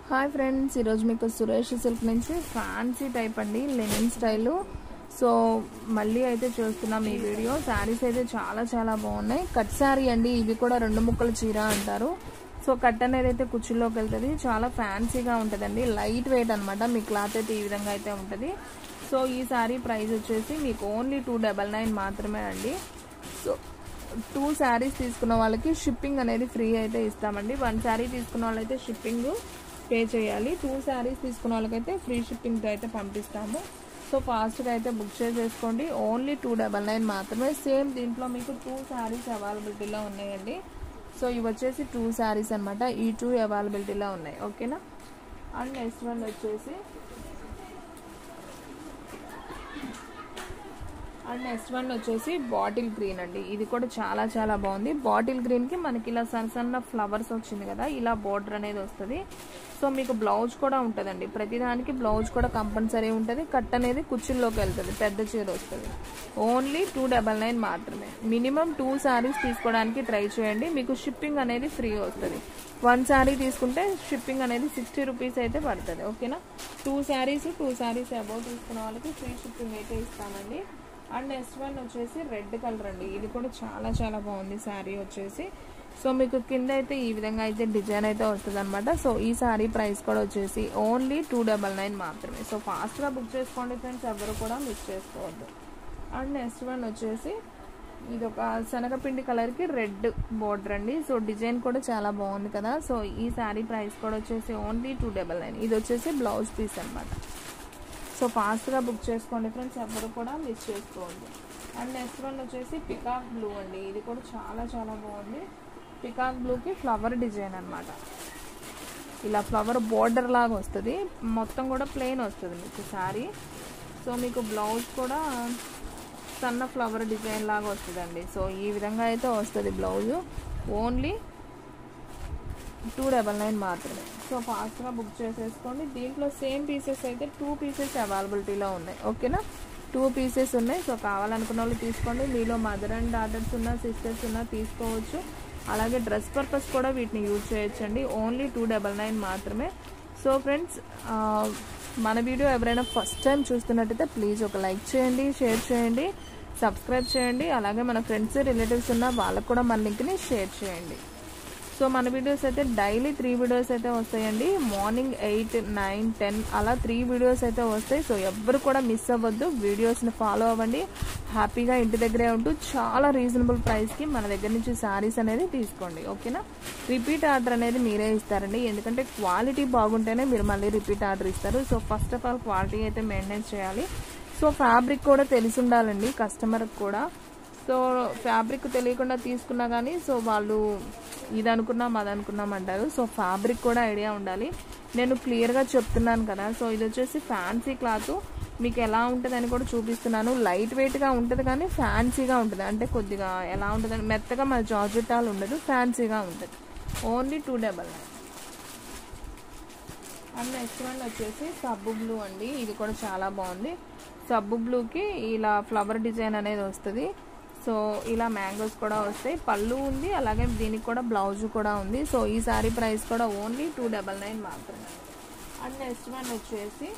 Hi friends, ఈరోజు మీకు Suresh silk నుంచి ఫ్యాన్సీ టైప్ అండి, లెనిన్ స్టైలు. సో మళ్ళీ అయితే చూస్తున్నాం ఈ వీడియో. శారీస్ అయితే చాలా బాగున్నాయి. కట్ శారీ అండి, ఇవి కూడా 2 ముక్కల చీర అంటారు. సో కట్ అనేది అయితే కుచ్చుల్లోకి వెళ్తుంది, చాలా ఫ్యాన్సీగా ఉంటుందండి. లైట్ వెయిట్ అనమాట. మీ క్లాత్ అయితే ఈ విధంగా అయితే ఉంటుంది. సో ఈ శారీ ప్రైస్ వచ్చేసి మీకు ఓన్లీ 299 మాత్రమే అండి. సో 2 శారీస్ తీసుకున్న వాళ్ళకి షిప్పింగ్ అనేది ఫ్రీ అయితే ఇస్తామండి. 1 శారీ తీసుకున్న వాళ్ళైతే షిప్పింగ్ పే చేయాలి. 2 శారీస్ తీసుకున్న వాళ్ళకైతే ఫ్రీ షిప్పింగ్తో అయితే పంపిస్తాము. సో ఫాస్ట్గా అయితే బుక్ చేసేసుకోండి. ఓన్లీ 299 మాత్రమే. సేమ్ దీంట్లో మీకు 2 శారీస్ అవైలబిలిటీలో ఉన్నాయండి. సో ఇవి వచ్చేసి 2 శారీస్ అనమాట. ఈ 2 అవైలబిలిటీలో ఉన్నాయి, ఓకేనా. అండ్ నెక్స్ట్ వన్ వచ్చేసి బాటిల్ గ్రీన్ అండి. ఇది కూడా చాలా బాగుంది. బాటిల్ గ్రీన్ కి మనకి ఇలా సన్న ఫ్లవర్స్ వచ్చింది కదా, ఇలా బోర్డర్ అనేది వస్తుంది. సో మీకు బ్లౌజ్ కూడా ఉంటుందండి. ప్రతిదానికి బ్లౌజ్ కూడా కంపల్సరీ ఉంటుంది. కట్ అనేది కుచ్చుల్లోకి వెళ్తుంది, పెద్ద చీర వస్తుంది. ఓన్లీ 299 మాత్రమే. మినిమం 2 శారీస్ తీసుకోవడానికి ట్రై చేయండి. మీకు షిప్పింగ్ అనేది ఫ్రీ వస్తుంది. 1 శారీ తీసుకుంటే షిప్పింగ్ అనేది 60 రూపీస్ అయితే పడుతుంది, ఓకేనా. 2 శారీస్ అబౌవ్ తీసుకున్న వాళ్ళకి ఫ్రీ షిప్పింగ్ అయితే ఇస్తామండి. అండ్ నెక్స్ట్ వన్ వచ్చేసి రెడ్ కలర్ అండి. ఇది కూడా చాలా బాగుంది శారీ వచ్చేసి. సో మీకు కింద అయితే ఈ విధంగా అయితే డిజైన్ అయితే వస్తుంది అనమాట. సో ఈ శారీ ప్రైస్ కూడా వచ్చేసి ఓన్లీ 299 మాత్రమే. సో ఫాస్ట్గా బుక్ చేసుకోండి ఫ్రెండ్స్, ఎవరు కూడా మిస్ చేసుకోవద్దు. అండ్ నెక్స్ట్ వన్ వచ్చేసి ఇది ఒక శనగపిండి కలర్కి రెడ్ బోర్డర్ అండి. సో డిజైన్ కూడా చాలా బాగుంది కదా. సో ఈ శారీ ప్రైస్ కూడా వచ్చేసి ఓన్లీ 299. ఇది వచ్చేసి బ్లౌజ్ పీస్ అనమాట. సో ఫాస్ట్గా బుక్ చేసుకోండి ఫ్రెండ్స్, ఎవరు కూడా మిస్ చేసుకోవద్దు. అండ్ నెక్స్ట్ వన్ వచ్చేసి పికాక్ బ్లూ అండి. ఇది కూడా చాలా బాగుంది. పికాక్ బ్లూకి ఫ్లవర్ డిజైన్ అనమాట. ఇలా ఫ్లవర్ బోర్డర్ లాగా వస్తుంది. మొత్తం కూడా ప్లెయిన్ వస్తుంది మీకు శారీ. సో మీకు బ్లౌజ్ కూడా సన్న ఫ్లవర్ డిజైన్ లాగా వస్తుందండి. సో ఈ విధంగా అయితే వస్తుంది బ్లౌజ్. ఓన్లీ 299 మాత్రమే. సో ఫాస్ట్గా బుక్ చేసేసుకోండి. దీంట్లో సేమ్ పీసెస్ అయితే 2 పీసెస్ అవైలబిలిటీలో ఉన్నాయి, ఓకేనా. 2 పీసెస్ ఉన్నాయి. సో కావాలనుకున్న వాళ్ళు తీసుకోండి. మీలో మదర్ అండ్ డాటర్స్ ఉన్నా, సిస్టర్స్ ఉన్నా తీసుకోవచ్చు. అలాగే డ్రెస్ పర్పస్ కూడా వీటిని యూజ్ చేయొచ్చండి. ఓన్లీ 299 మాత్రమే. సో ఫ్రెండ్స్, మన వీడియో ఎవరైనా ఫస్ట్ టైం చూస్తున్నట్టయితే ప్లీజ్ ఒక లైక్ చేయండి, షేర్ చేయండి, సబ్స్క్రైబ్ చేయండి. అలాగే మన ఫ్రెండ్స్ రిలేటివ్స్ ఉన్న వాళ్ళకు కూడా మన లింక్ని షేర్ చేయండి. సో మన వీడియోస్ అయితే డైలీ 3 వీడియోస్ అయితే వస్తాయండి. మార్నింగ్ 8, 9, 10 అలా 3 వీడియోస్ అయితే వస్తాయి. సో ఎవ్వరు కూడా మిస్ అవ్వద్దు. వీడియోస్ని ఫాలో అవ్వండి. హ్యాపీగా ఇంటి దగ్గరే ఉంటూ చాలా రీజనబుల్ ప్రైస్కి మన దగ్గర నుంచి శారీస్ అనేది తీసుకోండి, ఓకేనా. రిపీట్ ఆర్డర్ అనేది మీరే ఇస్తారండి. ఎందుకంటే క్వాలిటీ బాగుంటేనే మీరు మళ్ళీ రిపీట్ ఆర్డర్ ఇస్తారు. So first of all quality అయితే మెయింటైన్ చేయాలి. సో ఫ్యాబ్రిక్ కూడా తెలిసి ఉండాలండి కస్టమర్కి కూడా. సో ఫ్యాబ్రిక్ తెలియకుండా తీసుకున్నా కానీ సో వాళ్ళు ఇది అనుకున్నాం అది అనుకున్నాం అంటారు. సో ఫ్యాబ్రిక్ కూడా ఐడియా ఉండాలి. నేను క్లియర్గా చెప్తున్నాను కదా. సో ఇది వచ్చేసి ఫ్యాన్సీ క్లాత్. మీకు ఎలా ఉంటుందని కూడా చూపిస్తున్నాను. లైట్ వెయిట్గా ఉంటుంది కానీ ఫ్యాన్సీగా ఉంటుంది. అంటే కొద్దిగా ఎలా ఉంటుందని మెత్తగా మన జార్జెట్టాలు ఉండదు, ఫ్యాన్సీగా ఉంటుంది. ఓన్లీ 299. అండ్ నెక్స్ట్ వన్ వచ్చేసి సబ్బు బ్లూ అండి. ఇది కూడా చాలా బాగుంది. సబ్బు బ్లూకి ఇలా ఫ్లవర్ డిజైన్ అనేది వస్తుంది. సో ఇలా మ్యాంగోస్ కూడా వస్తాయి. పళ్ళు ఉంది, అలాగే దీనికి కూడా బ్లౌజ్ కూడా ఉంది. సో ఈ శారీ ప్రైస్ కూడా ఓన్లీ 299 మాత్రమే. అండ్ నెక్స్ట్ వన్ వచ్చేసి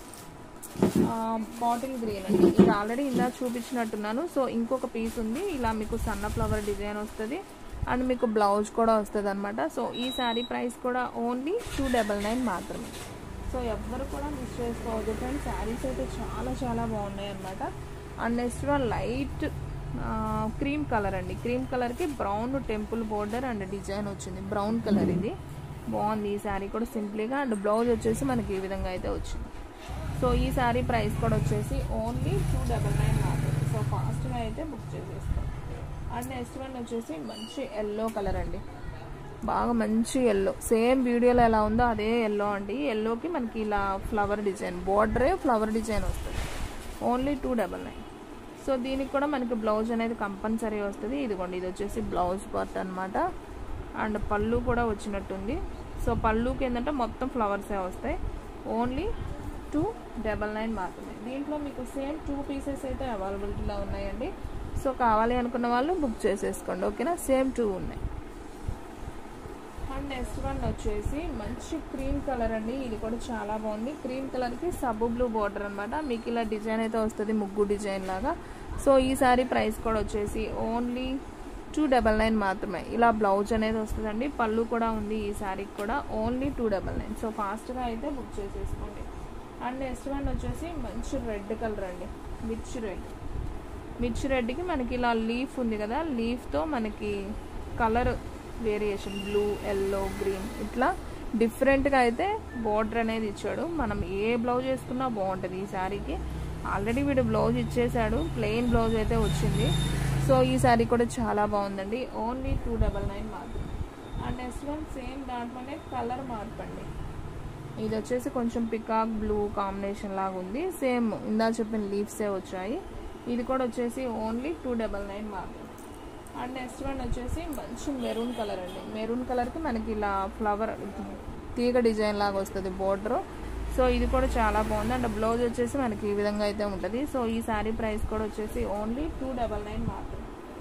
బాటిల్ గ్రీన్ అండి. ఇది ఆల్రెడీ ఇందా చూపించినట్టున్నాను. సో ఇంకొక పీస్ ఉంది. ఇలా మీకు సన్న ఫ్లవర్ డిజైన్ వస్తుంది అండ్ మీకు బ్లౌజ్ కూడా వస్తుంది అనమాట. సో ఈ శారీ ప్రైస్ కూడా ఓన్లీ 299 మాత్రమే. సో ఎవ్వరు కూడా మిస్ చేసుకోవద్దు ఫ్రెండ్స్. శారీస్ అయితే చాలా బాగున్నాయి అనమాట. And next one light cream colour అండి. క్రీమ్ కలర్కి brown temple border and design వచ్చింది. బ్రౌన్ కలర్ ఇది బాగుంది. ఈ శారీ కూడా సింపుల్గా అండ్ బ్లౌజ్ వచ్చేసి మనకి ఈ విధంగా అయితే వచ్చింది. సో ఈ శారీ ప్రైస్ కూడా వచ్చేసి ఓన్లీ 299 మాత్రమే. సో ఫాస్ట్గా అయితే బుక్ చేసేస్తాం. అండ్ నెక్స్ట్ వన్ వచ్చేసి మంచి ఎల్లో కలర్ అండి. బాగా మంచి ఎల్లో, సేమ్ వీడియోలో ఎలా ఉందో అదే ఎల్లో అండి. ఎల్లోకి మనకి ఇలా ఫ్లవర్ డిజైన్ బోర్డరే ఫ్లవర్ డిజైన్ వస్తుంది. ఓన్లీ 299. సో దీనికి కూడా మనకి బ్లౌజ్ అనేది కంపల్సరీ వస్తుంది. ఇదిగోండి, ఇది వచ్చేసి బ్లౌజ్ పార్ట్ అనమాట. అండ్ పళ్ళు కూడా వచ్చినట్టుంది. సో పళ్ళుకి ఏంటంటే మొత్తం ఫ్లవర్సే వస్తాయి. ఓన్లీ 299 మాత్రమే. దీంట్లో మీకు సేమ్ 2 పీసెస్ అయితే అవైలబిలిటీలో ఉన్నాయండి. సో కావాలి అనుకున్న వాళ్ళు బుక్ చేసేసుకోండి, ఓకేనా. సేమ్ 2 ఉన్నాయి. అండ్ నెక్స్ట్ వన్ వచ్చేసి మంచి క్రీమ్ కలర్ అండి. ఇది కూడా చాలా బాగుంది. క్రీమ్ కలర్కి సబ్ బ్లూ బార్డర్ అనమాట. మీకు ఇలా డిజైన్ అయితే వస్తుంది, ముగ్గు డిజైన్ లాగా. సో ఈ సారీ ప్రైస్ కూడా వచ్చేసి ఓన్లీ 299 మాత్రమే. ఇలా బ్లౌజ్ అనేది వస్తుందండి. పళ్ళు కూడా ఉంది ఈ సారీకి కూడా. ఓన్లీ 299. సో ఫాస్ట్గా అయితే బుక్ చేసేసుకోండి. అండ్ నెక్స్ట్ వన్ వచ్చేసి మంచి రెడ్ కలర్ అండి. మిర్చి రెడ్కి మనకి ఇలా లీఫ్ ఉంది కదా, లీఫ్తో మనకి colour variation blue, yellow, green ఇట్లా డిఫరెంట్గా అయితే బోర్డర్ అనేది ఇచ్చాడు. మనం ఏ బ్లౌజ్ వేసుకున్నా బాగుంటుంది ఈ శారీకి. ఆల్రెడీ వీడు బ్లౌజ్ ఇచ్చేసాడు, ప్లెయిన్ బ్లౌజ్ అయితే వచ్చింది. సో ఈ శారీ కూడా చాలా బాగుందండి. ఓన్లీ 299 మాత్రం. అండ్ నెక్స్ట్ వన్ సేమ్ దాంట్లోనే కలర్ మార్పండి. ఇది వచ్చేసి కొంచెం పికాక్ బ్లూ కాంబినేషన్ లాగా ఉంది. సేమ్ ఇందా చెప్పిన లీవ్సే వచ్చాయి. ఇది కూడా వచ్చేసి ఓన్లీ 299 మాత్రం. అండ్ నెక్స్ట్ వన్ వచ్చేసి మంచి మెరూన్ కలర్ అండి. మెరూన్ కలర్కి మనకి ఇలా ఫ్లవర్ తీగ డిజైన్ లాగా వస్తుంది బోర్డర్. సో ఇది కూడా చాలా బాగుంది. అండ్ బ్లౌజ్ వచ్చేసి మనకి ఈ విధంగా అయితే ఉంటుంది. సో ఈ శారీ ప్రైస్ కూడా వచ్చేసి ఓన్లీ 299 మాత్రం.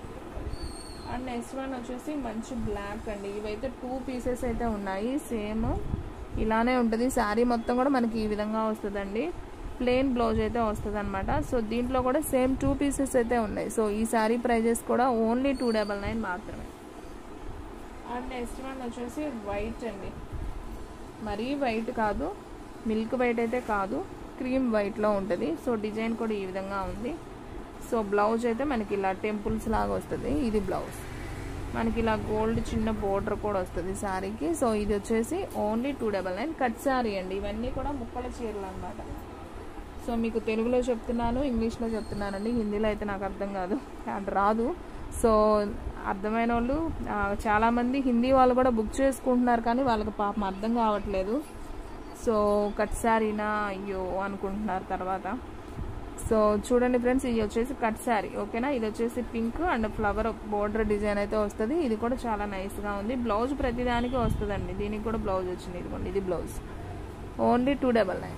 అండ్ నెక్స్ట్ వన్ వచ్చేసి మంచి బ్లాక్ అండి. ఇవైతే 2 పీసెస్ అయితే ఉన్నాయి. సేమ్ ఇలానే ఉంటుంది. శారీ మొత్తం కూడా మనకి ఈ విధంగా వస్తుందండి. ప్లెయిన్ బ్లౌజ్ అయితే వస్తుంది అనమాట. సో దీంట్లో కూడా సేమ్ 2 పీసెస్ అయితే ఉన్నాయి. సో ఈ శారీ ప్రైజెస్ కూడా ఓన్లీ 299 మాత్రమే. అండ్ నెక్స్ట్ వన్ వచ్చేసి వైట్ అండి. మరీ వైట్ కాదు, మిల్క్ వైట్ అయితే కాదు, క్రీమ్ వైట్లో ఉంటుంది. సో డిజైన్ కూడా ఈ విధంగా ఉంది. సో బ్లౌజ్ అయితే మనకి ఇలా టెంపుల్స్ లాగా వస్తుంది. ఇది బ్లౌజ్ మనకి ఇలా గోల్డ్ చిన్న బోర్డర్ కూడా వస్తుంది శారీకి. సో ఇది వచ్చేసి ఓన్లీ 299. కట్ శారీ అండి. ఇవన్నీ కూడా ముక్కల చీరలు అనమాట. సో మీకు తెలుగులో చెప్తున్నాను, ఇంగ్లీష్లో చెప్తున్నానండి. హిందీలో అయితే నాకు అర్థం కాదు, అది రాదు. సో అర్థమైన వాళ్ళు చాలామంది హిందీ వాళ్ళు కూడా బుక్ చేసుకుంటున్నారు, కానీ వాళ్ళకి పాపం అర్థం కావట్లేదు. సో కట్ శారీనా అయ్యో అనుకుంటున్నారు తర్వాత. సో చూడండి ఫ్రెండ్స్, ఇది వచ్చేసి కట్ శారీ, ఓకేనా. ఇది వచ్చేసి pink and flower border design అయితే వస్తుంది. ఇది కూడా చాలా నైస్గా ఉంది. బ్లౌజ్ ప్రతిదానికి వస్తుందండి. దీనికి కూడా బ్లౌజ్ వచ్చింది. ఇదిగోండి, ఇది blouse. Only 299.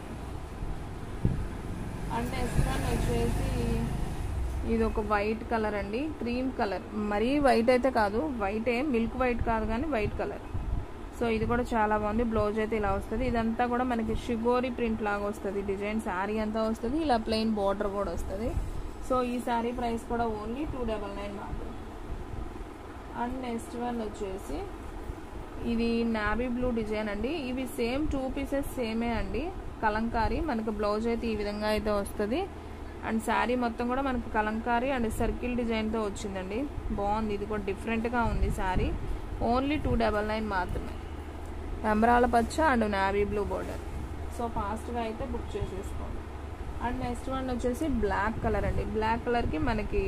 And next one వచ్చేసి ఇది ఒక వైట్ కలర్ అండి. క్రీమ్ కలర్, మరీ వైట్ అయితే కాదు, వైటే మిల్క్ వైట్ కాదు కానీ వైట్ కలర్. సో ఇది కూడా చాలా బాగుంది. బ్లౌజ్ అయితే ఇలా వస్తుంది. ఇదంతా కూడా మనకి షిగోరి ప్రింట్ లాగా వస్తుంది డిజైన్. శారీ అంతా వస్తుంది. ఇలా ప్లెయిన్ బార్డర్ కూడా వస్తుంది. సో ఈ శారీ ప్రైస్ కూడా ఓన్లీ 299 మాత్రం. అండ్ నెక్స్ట్ వన్ వచ్చేసి ఇది నావీ బ్లూ డిజైన్ అండి. ఇవి సేమ్ 2 పీసెస్ సేమే అండి. కలంకారీ మనకు బ్లౌజ్ అయితే ఈ విధంగా అయితే వస్తుంది. అండ్ శారీ మొత్తం కూడా మనకు కలంకారీ అండ్ సర్కిల్ డిజైన్తో వచ్చిందండి. బాగుంది. ఇది కూడా డిఫరెంట్గా ఉంది శారీ. ఓన్లీ 299 మాత్రమే. ఎమరాల పచ్చ and navy blue border. So ఫాస్ట్గా అయితే బుక్ చేసేసుకోండి. అండ్ నెక్స్ట్ వన్ వచ్చేసి బ్లాక్ కలర్ అండి. బ్లాక్ కలర్కి మనకి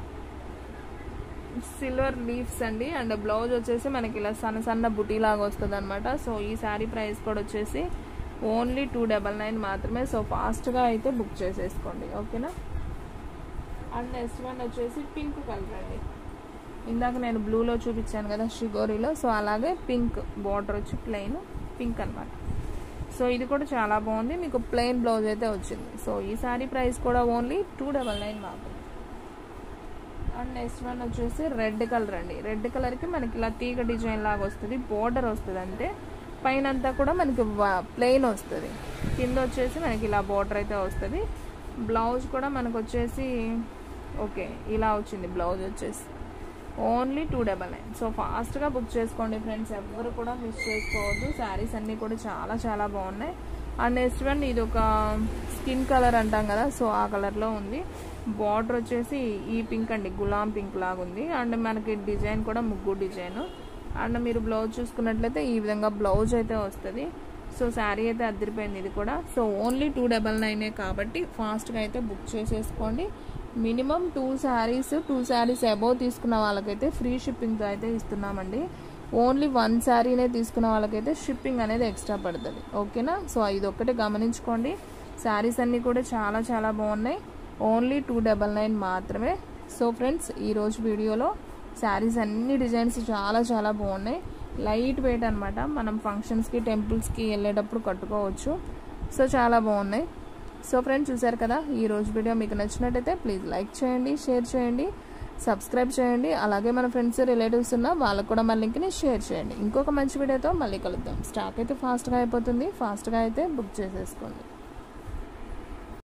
సిల్వర్ లీవ్స్ అండి. అండ్ బ్లౌజ్ వచ్చేసి మనకి ఇలా సన్న సన్న బుటీ లాగా వస్తుంది అనమాట. సో ఈ శారీ ప్రైస్ కూడా వచ్చేసి ఓన్లీ 299 మాత్రమే. సో ఫాస్ట్గా అయితే బుక్ చేసేసుకోండి, ఓకేనా. అండ్ నెక్స్ట్ వన్ వచ్చేసి పింక్ కలర్ అండి. ఇందాక నేను బ్లూలో చూపించాను కదా షిగోరీలో. సో అలాగే పింక్ బార్డర్ వచ్చి ప్లెయిన్ పింక్ అనమాట. సో ఇది కూడా చాలా బాగుంది. మీకు ప్లెయిన్ బ్లౌజ్ అయితే వచ్చింది. సో ఈ శారీ ప్రైస్ కూడా ఓన్లీ 299 మాత్రమే. అండ్ నెక్స్ట్ వన్ వచ్చేసి రెడ్ కలర్ అండి. రెడ్ కలర్కి మనకి ఇలా తీగ డిజైన్ లాగా వస్తుంది. బోర్డర్ వస్తుంది అంతే. పైన అంతా కూడా మనకి ప్లెయిన్ వస్తుంది. కింద వచ్చేసి మనకి ఇలా బోర్డర్ అయితే వస్తుంది. బ్లౌజ్ కూడా మనకు వచ్చేసి ఓకే ఇలా వచ్చింది బ్లౌజ్ వచ్చేసి. ఓన్లీ 299. సో ఫాస్ట్గా బుక్ చేసుకోండి ఫ్రెండ్స్, ఎవరు కూడా మిస్ చేసుకోవద్దు. శారీస్ అన్నీ కూడా చాలా చాలా బాగున్నాయి. అండ్ నెక్స్ట్ వన్ ఇది ఒక స్కిన్ కలర్ అంటాం కదా, సో ఆ కలర్లో ఉంది. బార్డర్ వచ్చేసి ఈ పింక్ అండి, గులాం పింక్ లాగా ఉంది. అండ్ మనకి డిజైన్ కూడా ముగ్గు డిజైన్. అండ్ మీరు బ్లౌజ్ చూసుకున్నట్లయితే ఈ విధంగా బ్లౌజ్ అయితే వస్తుంది. సో శారీ అయితే అదిరిపోయింది ఇది కూడా. సో ఓన్లీ 299 కాబట్టి ఫాస్ట్గా అయితే బుక్ చేసేసుకోండి. మినిమం 2 శారీస్ అబోవ్ తీసుకున్న వాళ్ళకైతే ఫ్రీ షిప్పింగ్తో అయితే ఇస్తున్నామండి. ఓన్లీ 1 శారీనే తీసుకున్న వాళ్ళకైతే షిప్పింగ్ అనేది ఎక్స్ట్రా పడుతుంది, ఓకేనా. సో ఇది ఒక్కటే గమనించుకోండి. శారీస్ అన్నీ కూడా చాలా చాలా బాగున్నాయి. ఓన్లీ 299 మాత్రమే. సో ఫ్రెండ్స్, ఈరోజు వీడియోలో శారీస్ అన్ని డిజైన్స్ చాలా చాలా బాగున్నాయి. లైట్ వెయిట్ అనమాట. మనం ఫంక్షన్స్కి టెంపుల్స్కి వెళ్ళేటప్పుడు కట్టుకోవచ్చు. సో చాలా బాగున్నాయి. సో ఫ్రెండ్స్ చూసారు కదా, ఈరోజు వీడియో మీకు నచ్చినట్టయితే ప్లీజ్ లైక్ చేయండి, షేర్ చేయండి. సబ్స్క్రైబ్ చేయండి. అలాగే మన ఫ్రెండ్స్ రిలేటివ్స్ ఉన్న వాళ్ళకు కూడా మన లింక్ని షేర్ చేయండి. ఇంకొక మంచి వీడియోతో మళ్ళీ కలుద్దాం. స్టాక్ అయితే ఫాస్ట్గా అయిపోతుంది. ఫాస్ట్గా అయితే బుక్ చేసేసుకోండి.